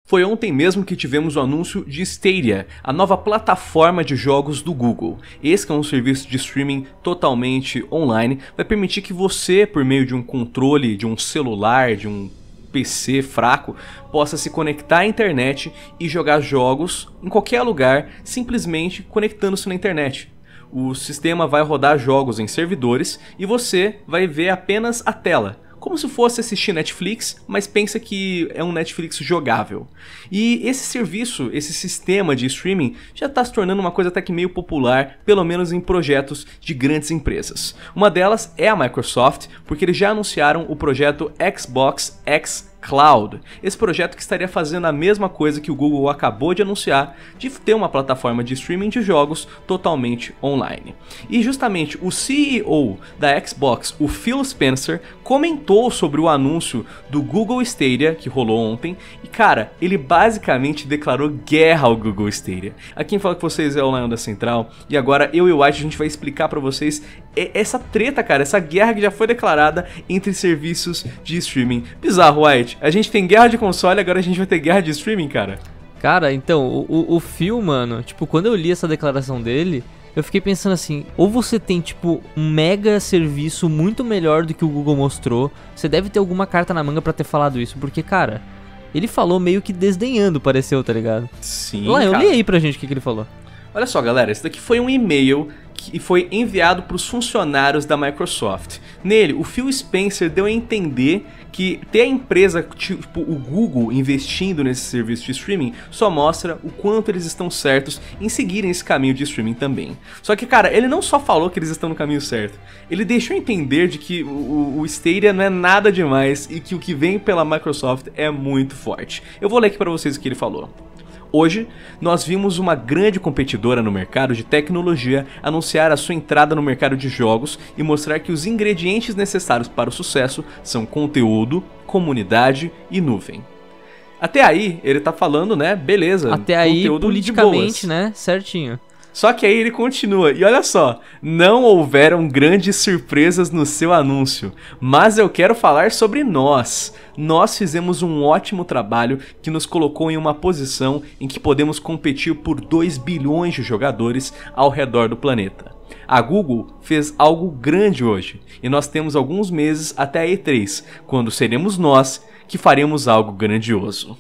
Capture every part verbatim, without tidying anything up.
Foi ontem mesmo que tivemos o anúncio de Stadia, a nova plataforma de jogos do Google. Esse que é um serviço de streaming totalmente online, vai permitir que você, por meio de um controle, de um celular, de um P C fraco, possa se conectar à internet e jogar jogos em qualquer lugar, simplesmente conectando-se na internet. O sistema vai rodar jogos em servidores e você vai ver apenas a tela. Como se fosse assistir Netflix, mas pensa que é um Netflix jogável. E esse serviço, esse sistema de streaming já está se tornando uma coisa até que meio popular, pelo menos em projetos de grandes empresas. Uma delas é a Microsoft, porque eles já anunciaram o projeto Xbox X Cloud, esse projeto que estaria fazendo a mesma coisa que o Google acabou de anunciar, de ter uma plataforma de streaming de jogos totalmente online. E justamente o C E O da Xbox, o Phil Spencer, comentou sobre o anúncio do Google Stadia, que rolou ontem, e cara, ele basicamente declarou guerra ao Google Stadia. Aqui quem fala com vocês é o Lion da Central, e agora eu e o White a gente vai explicar pra vocês essa treta, cara, essa guerra que já foi declarada entre serviços de streaming. Bizarro, White. A gente tem guerra de console, agora a gente vai ter guerra de streaming, cara. Cara, então, o, o Phil, mano, tipo, quando eu li essa declaração dele, eu fiquei pensando assim, ou você tem, tipo, um mega serviço muito melhor do que o Google mostrou, você deve ter alguma carta na manga pra ter falado isso, porque, cara, ele falou meio que desdenhando, pareceu, tá ligado? Sim, Lá, eu cara. li aí pra gente o que, que ele falou. Olha só, galera, esse daqui foi um e-mail que foi enviado para os funcionários da Microsoft. Nele, o Phil Spencer deu a entender que ter a empresa, tipo o Google, investindo nesse serviço de streaming só mostra o quanto eles estão certos em seguirem esse caminho de streaming também. Só que, cara, ele não só falou que eles estão no caminho certo, ele deixou entender de que o, o Stadia não é nada demais e que o que vem pela Microsoft é muito forte. Eu vou ler aqui para vocês o que ele falou. Hoje, nós vimos uma grande competidora no mercado de tecnologia anunciar a sua entrada no mercado de jogos e mostrar que os ingredientes necessários para o sucesso são conteúdo, comunidade e nuvem. Até aí, ele tá falando, né, beleza, Até aí, politicamente, né, certinho. Só que aí ele continua, e olha só, não houveram grandes surpresas no seu anúncio, mas eu quero falar sobre nós. Nós fizemos um ótimo trabalho que nos colocou em uma posição em que podemos competir por dois bilhões de jogadores ao redor do planeta. A Google fez algo grande hoje, e nós temos alguns meses até a E três, quando seremos nós que faremos algo grandioso.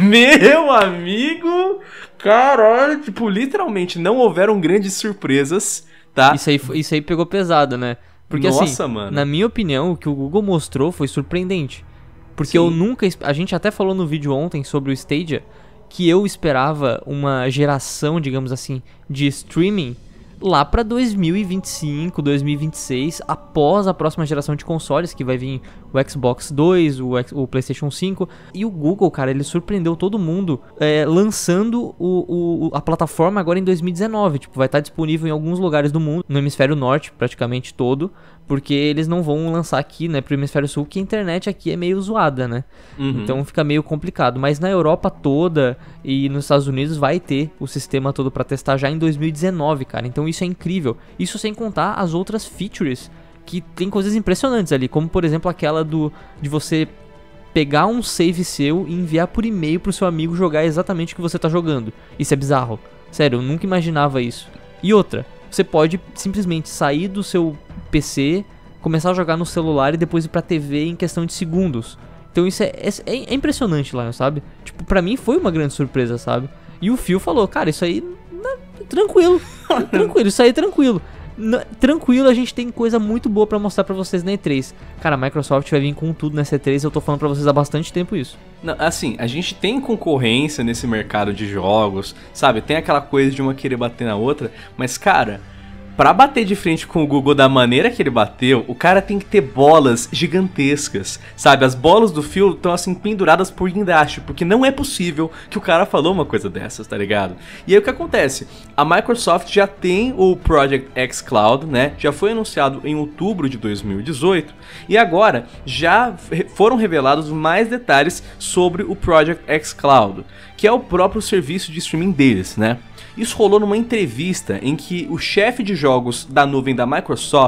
Meu amigo, caralho, tipo, literalmente não houveram grandes surpresas, tá? Isso aí, isso aí pegou pesado, né? Porque Nossa, assim, mano. na minha opinião, o que o Google mostrou foi surpreendente. Porque Sim. eu nunca... A gente até falou no vídeo ontem sobre o Stadia, que eu esperava uma geração, digamos assim, de streaming lá pra dois mil e vinte e cinco, dois mil e vinte e seis, após a próxima geração de consoles, que vai vir o Xbox dois, o, X, o PlayStation cinco. E o Google, cara, ele surpreendeu todo mundo é, lançando o, o, a plataforma agora em dois mil e dezenove. Tipo, vai estar disponível em alguns lugares do mundo, no hemisfério norte praticamente todo, porque eles não vão lançar aqui, né, pro hemisfério sul, que a internet aqui é meio zoada, né? Uhum. Então fica meio complicado. Mas na Europa toda e nos Estados Unidos vai ter o sistema todo pra testar já em dois mil e dezenove, cara. Então isso é incrível. Isso sem contar as outras features, que tem coisas impressionantes ali, como por exemplo aquela do de você pegar um save seu e enviar por e-mail pro seu amigo jogar exatamente o que você tá jogando. Isso é bizarro. Sério, eu nunca imaginava isso. E outra, você pode simplesmente sair do seu P C, começar a jogar no celular e depois ir pra T V em questão de segundos. Então isso é, é, é impressionante lá, sabe? Tipo, pra mim foi uma grande surpresa, sabe? E o Phil falou, cara, isso aí, não, tranquilo, tranquilo, isso aí é tranquilo. Não, tranquilo, a gente tem coisa muito boa pra mostrar pra vocês na E três. Cara, a Microsoft vai vir com tudo nessa E três, eu tô falando pra vocês há bastante tempo isso. Não, assim, a gente tem concorrência nesse mercado de jogos, sabe? Tem aquela coisa de uma querer bater na outra, mas cara, pra bater de frente com o Google da maneira que ele bateu, o cara tem que ter bolas gigantescas, sabe? As bolas do Phil estão assim penduradas por guindaste, porque não é possível que o cara falou uma coisa dessas, tá ligado? E aí o que acontece? A Microsoft já tem o Project X Cloud, né? Já foi anunciado em outubro de dois mil e dezoito, e agora já foram revelados mais detalhes sobre o Project X Cloud, que é o próprio serviço de streaming deles, né? Isso rolou numa entrevista em que o chefe de jogos da nuvem da Microsoft,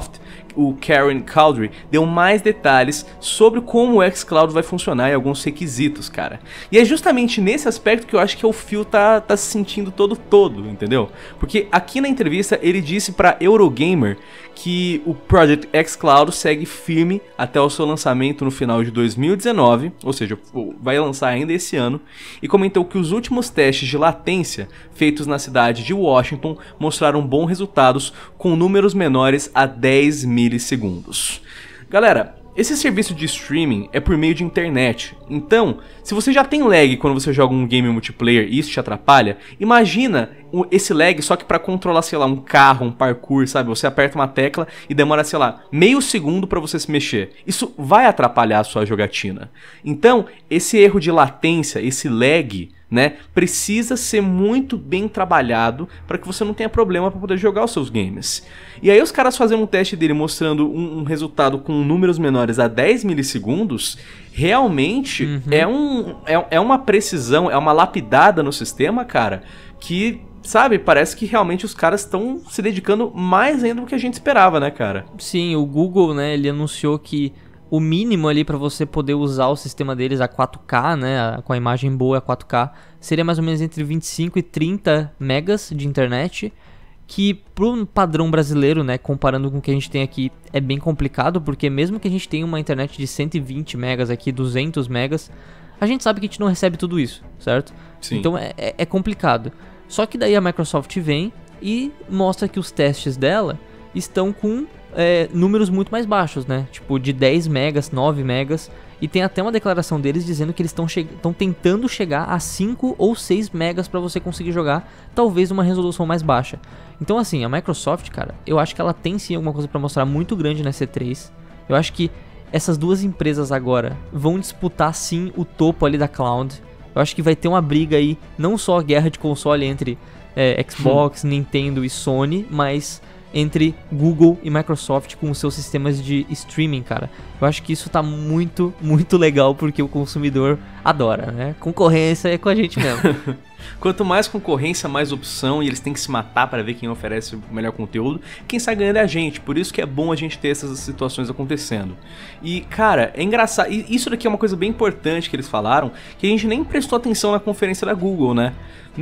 o Karen Cowdery deu mais detalhes sobre como o xCloud vai funcionar e alguns requisitos, cara. E é justamente nesse aspecto que eu acho que o Phil tá, tá se sentindo todo todo, entendeu? Porque aqui na entrevista ele disse pra Eurogamer que o Project xCloud segue firme até o seu lançamento no final de dois mil e dezenove, ou seja, vai lançar ainda esse ano, e comentou que os últimos testes de latência feitos na cidade de Washington mostraram bons resultados com números menores a dez milissegundos. Galera, esse serviço de streaming é por meio de internet, então, se você já tem lag quando você joga um game multiplayer e isso te atrapalha, imagina esse lag só que pra controlar, sei lá, um carro, um parkour, sabe? Você aperta uma tecla e demora, sei lá, meio segundo pra você se mexer. Isso vai atrapalhar a sua jogatina. Então, esse erro de latência, esse lag, né, precisa ser muito bem trabalhado para que você não tenha problema para poder jogar os seus games. E aí os caras fazendo um teste dele mostrando um, um resultado com números menores a dez milissegundos, realmente uhum. é, um, é, é uma precisão, é uma lapidada no sistema, cara, que, sabe, parece que realmente os caras estão se dedicando mais ainda do que a gente esperava, né, cara? Sim, o Google, né, ele anunciou que o mínimo ali para você poder usar o sistema deles a quatro K, né, com a imagem boa a quatro K, seria mais ou menos entre vinte e cinco e trinta megas de internet, que pro padrão brasileiro, né, comparando com o que a gente tem aqui, é bem complicado, porque mesmo que a gente tenha uma internet de cento e vinte megas aqui, duzentos megas, a gente sabe que a gente não recebe tudo isso, certo? Sim. Então é, é complicado. Só que daí a Microsoft vem e mostra que os testes dela estão com É, números muito mais baixos, né? Tipo de dez megas, nove megas. E tem até uma declaração deles dizendo que eles estão tentando chegar a cinco ou seis megas para você conseguir jogar, talvez uma resolução mais baixa. Então assim, a Microsoft, cara, eu acho que ela tem sim alguma coisa para mostrar muito grande na C três. Eu acho que essas duas empresas agora vão disputar sim o topo ali da cloud. Eu acho que vai ter uma briga aí, não só a guerra de console entre é, Xbox, Nintendo e Sony, mas entre Google e Microsoft com os seus sistemas de streaming, cara. Eu acho que isso tá muito, muito legal porque o consumidor adora, né? Concorrência é com a gente mesmo. Quanto mais concorrência, mais opção, e eles têm que se matar para ver quem oferece o melhor conteúdo. Quem sai ganhando é a gente, por isso que é bom a gente ter essas situações acontecendo. E, cara, é engraçado, e isso daqui é uma coisa bem importante que eles falaram, que a gente nem prestou atenção na conferência da Google, né?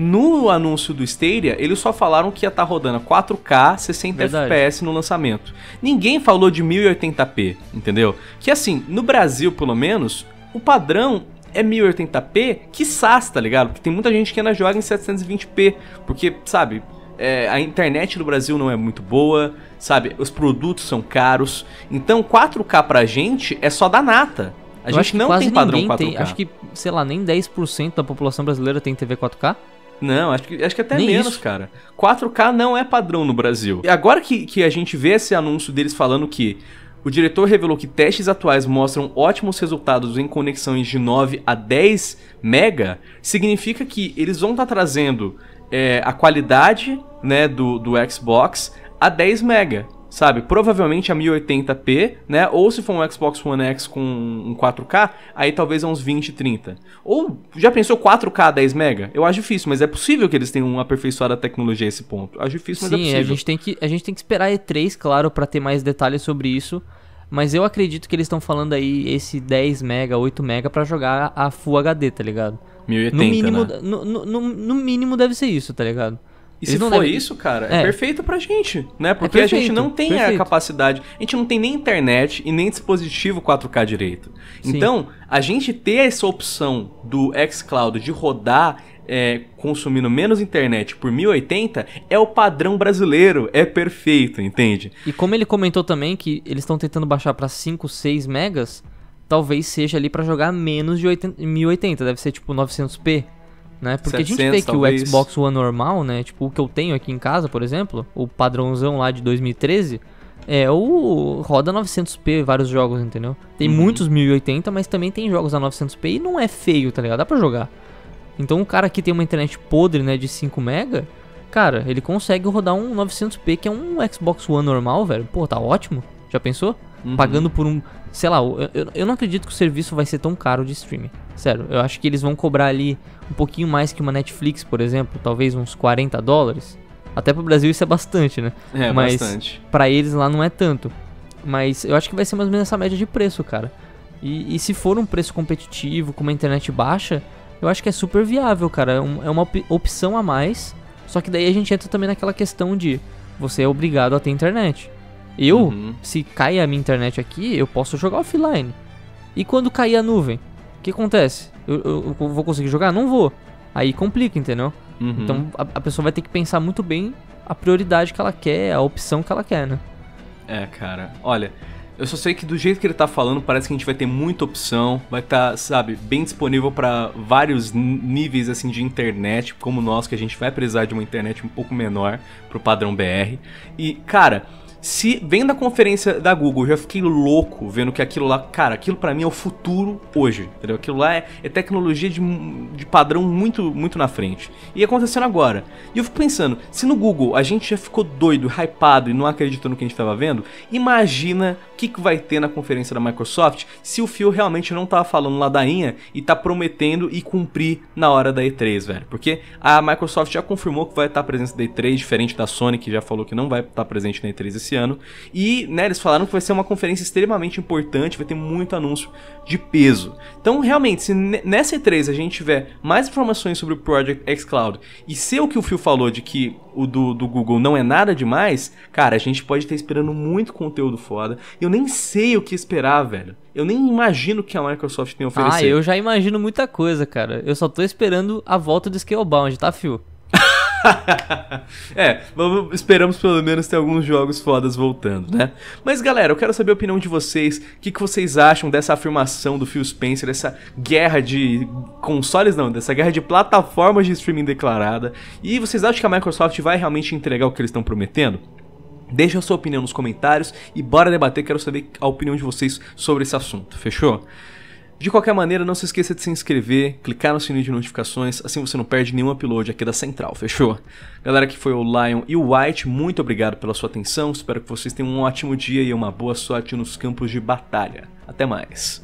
No anúncio do Stadia, eles só falaram que ia estar rodando quatro K, sessenta F P S no lançamento. Ninguém falou de mil e oitenta p, entendeu? Que assim, no Brasil, pelo menos, o padrão é mil e oitenta p, quiçás, tá ligado? Porque tem muita gente que ainda joga em setecentos e vinte p, porque, sabe, é, a internet do Brasil não é muito boa, sabe, os produtos são caros, então quatro K pra gente é só da nata. A Eu gente acho que não quase tem padrão ninguém quatro K. Tem, acho que, sei lá, nem dez por cento da população brasileira tem T V quatro K. Não, acho que, acho que até Nem menos, isso. cara. quatro K não é padrão no Brasil. E agora que, que a gente vê esse anúncio deles falando que o diretor revelou que testes atuais mostram ótimos resultados em conexões de nove a dez mega, significa que eles vão estar tá trazendo é, a qualidade, né, do, do Xbox a dez mega. Sabe, provavelmente a mil e oitenta p, né, ou se for um Xbox One X com um quatro K, aí talvez a uns vinte, trinta. Ou, já pensou quatro K a dez mega? Eu acho difícil, mas é possível que eles tenham aperfeiçoado a tecnologia a esse ponto. Acho difícil, mas Sim, é possível. a gente tem que, a gente tem que esperar a E três, claro, pra ter mais detalhes sobre isso. Mas eu acredito que eles estão falando aí esse dez mega, oito mega pra jogar a Full H D, tá ligado? mil e oitenta, no mínimo, né? no, no, no, no mínimo deve ser isso, tá ligado? E Eles se não for devem- isso, cara, é, É. perfeito pra gente, né? Porque É a gente perfeito, não tem a perfeito. capacidade, a gente não tem nem internet e nem dispositivo quatro K direito. Sim. Então, a gente ter essa opção do xCloud de rodar é, consumindo menos internet por mil e oitenta é o padrão brasileiro, é perfeito, entende? E como ele comentou também que eles estão tentando baixar pra cinco, seis megas, talvez seja ali pra jogar menos de oitenta mil e oitenta, deve ser tipo novecentos p, né? Porque a gente vê setecentos que talvez. o Xbox One normal, né, tipo o que eu tenho aqui em casa, por exemplo, o padrãozão lá de dois mil e treze, é o roda novecentos p vários jogos, entendeu? Tem Uhum. muitos mil e oitenta, mas também tem jogos a novecentos p e não é feio, tá ligado? Dá pra jogar. Então o cara que tem uma internet podre, né, de cinco mega, cara, ele consegue rodar um novecentos p, que é um Xbox One normal, velho. Pô, tá ótimo. Já pensou? Uhum. Pagando por um... Sei lá, eu, eu, eu não acredito que o serviço vai ser tão caro de streaming. Sério, eu acho que eles vão cobrar ali um pouquinho mais que uma Netflix, por exemplo. Talvez uns quarenta dólares. Até pro Brasil isso é bastante, né? É, Mas bastante. pra eles lá não é tanto. Mas eu acho que vai ser mais ou menos essa média de preço, cara. E, e se for um preço competitivo, com uma internet baixa, eu acho que é super viável, cara. É, um, é uma op opção a mais. Só que daí a gente entra também naquela questão de você é obrigado a ter internet. Eu, uhum. se cair a minha internet aqui, eu posso jogar offline. E quando cair a nuvem, o que acontece? Eu, eu, eu vou conseguir jogar? Não vou. Aí complica, entendeu? Uhum. Então a, a pessoa vai ter que pensar muito bem a prioridade que ela quer, a opção que ela quer, né? É, cara, olha, eu só sei que do jeito que ele tá falando, parece que a gente vai ter muita opção, vai estar, tá, sabe, bem disponível para vários níveis, assim, de internet, como nós, que a gente vai precisar de uma internet um pouco menor pro padrão B R. E, cara, se vem da conferência da Google, eu já fiquei louco vendo que aquilo lá, cara, aquilo pra mim é o futuro hoje, entendeu? Aquilo lá é, é tecnologia de, de padrão muito, muito na frente. E acontecendo agora. E eu fico pensando, se no Google a gente já ficou doido, hypado e não acreditou no que a gente tava vendo, imagina o que, que vai ter na conferência da Microsoft se o Phil realmente não tava falando ladainha e tá prometendo e cumprir na hora da E três, velho. Porque a Microsoft já confirmou que vai estar presente na E três, diferente da Sony, que já falou que não vai estar presente na E três esse ano. E, né, eles falaram que vai ser uma conferência extremamente importante, vai ter muito anúncio de peso. Então, realmente, se nessa E três a gente tiver mais informações sobre o Project xCloud e ser o que o Phil falou de que o do, do Google não é nada demais, cara, a gente pode estar esperando muito conteúdo foda. Eu nem sei o que esperar, velho. Eu nem imagino o que a Microsoft tem a oferecer. Ah, eu já imagino muita coisa, cara. Eu só tô esperando a volta do Scalebound, tá, Phil? É, vamos, esperamos pelo menos ter alguns jogos fodas voltando, né? Mas galera, eu quero saber a opinião de vocês. O que, que vocês acham dessa afirmação do Phil Spencer, dessa guerra de consoles, não, dessa guerra de plataformas de streaming declarada? E vocês acham que a Microsoft vai realmente entregar o que eles estão prometendo? Deixa a sua opinião nos comentários e bora debater, quero saber a opinião de vocês sobre esse assunto, fechou? De qualquer maneira, não se esqueça de se inscrever, clicar no sininho de notificações, assim você não perde nenhum upload aqui da Central, fechou? Galera, que foi o Lion e o White, muito obrigado pela sua atenção, espero que vocês tenham um ótimo dia e uma boa sorte nos campos de batalha. Até mais!